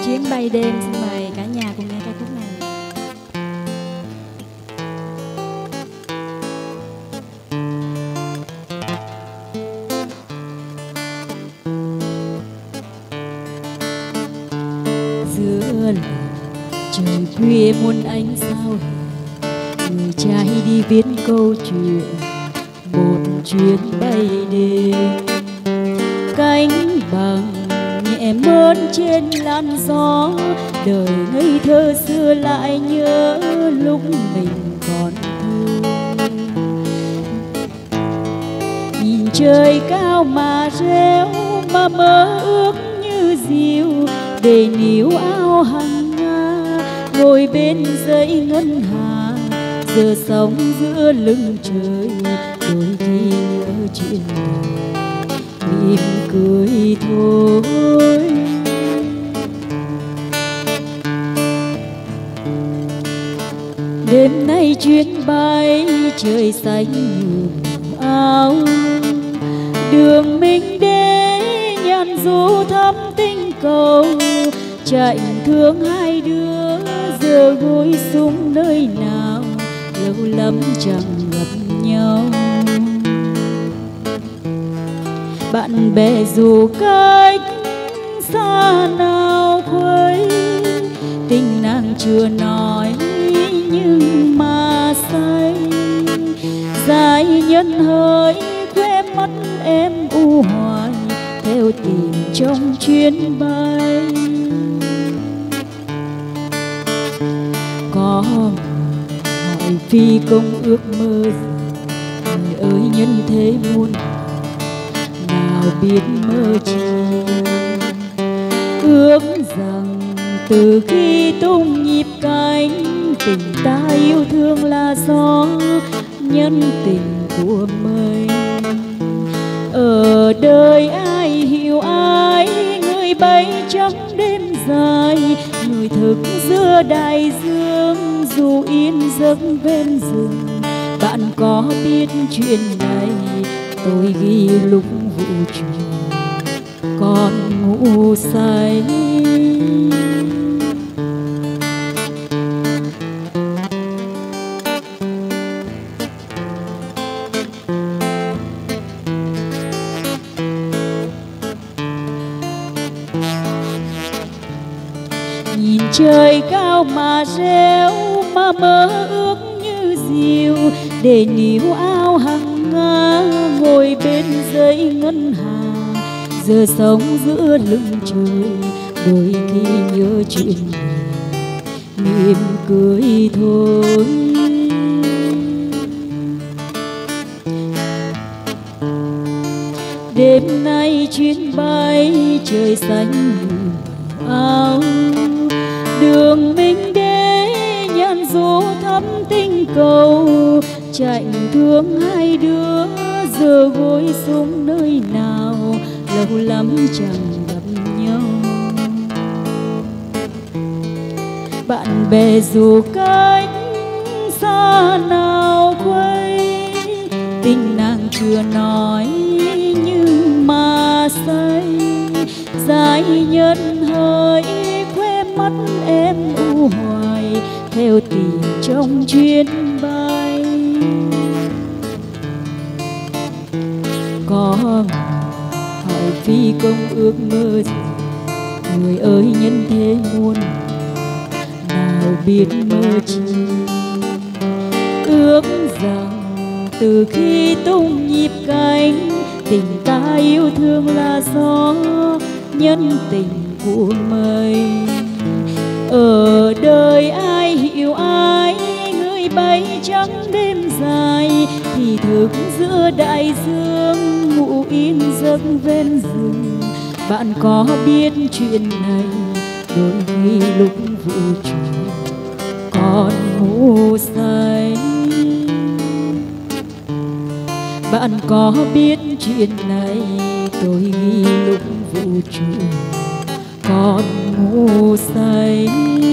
Chuyến bay đêm, xin mời cả nhà cùng nghe ca khúc này. Giữa làn trời khuya muôn ánh sao người trai đi viết câu chuyện một chuyến bay đêm, cánh bằng nhẹ mơn trên làn gió, đời ngây thơ xưa lại nhớ lúc mình còn thơ. Nhìn trời cao mà réo mà mơ ước như diều, để níu áo hằng nga ngồi bên dãy ngân hà, giờ sống giữa lưng trời đôi khi nhớ chuyện mỉm cười thôi. Đêm nay chuyến bay trời xanh nhuộm áo, đường mình đến nhàn du thắm tinh cầu, chạy thương hai đứa giờ gối xuống nơi nào, lâu lắm chẳng gặp nhau. Bạn bè dù cách xa nào khuấy, tình nàng chưa nói nhưng mà say, dài nhân hỡi khóe mắt em u hoài theo tìm trong chuyến bay. Có hỏi phi công ước mơ gì, người ơi nhân thế muôn nào biết mơ chi, ước rằng từ khi tung nhịp cánh, tình ta yêu thương là gió nhân tình của mình. Ở đời ai hiểu ai, người bay trắng đêm dài, người thức giữa đại dương dù yên giấc bên rừng. Bạn có biết chuyện này tôi ghi lúc vụ chuyện còn ngủ say. Nhìn trời cao mà réo mà mơ ước như diều, để níu áo hằng nga ngồi bên dãy ngân hà, giờ sống giữa lưng trời đôi khi nhớ chuyện mỉm cười thôi. Đêm nay chuyến bay trời xanh nhuộm áo, đường mình đến nhàn du thắm tinh cầu, chạy thương hai đứa giờ gối xuống nơi nào, lâu lắm chẳng gặp nhau. Bạn bè dù cách xa nào quay, tình nàng chưa nói nhưng mà say, dài nhân hỡi khóe mắt em u hoài theo tìm trong chuyến bay. Có hỏi phi công ước mơ gì, người ơi nhân thế muôn nào biết mơ chi, ước rằng từ khi tung nhịp cánh, tình ta yêu thương là gió nhân tình của mình. Ở đời ai hiểu ai, người bay trắng đêm dài, thì thức giữa đại dương ngủ yên giấc ven rừng. Bạn có biết chuyện này đôi khi lúc vụ chuyện còn ngủ say. Bạn có biết chuyện này tôi ghi lúc vụ chuyện còn ngủ say.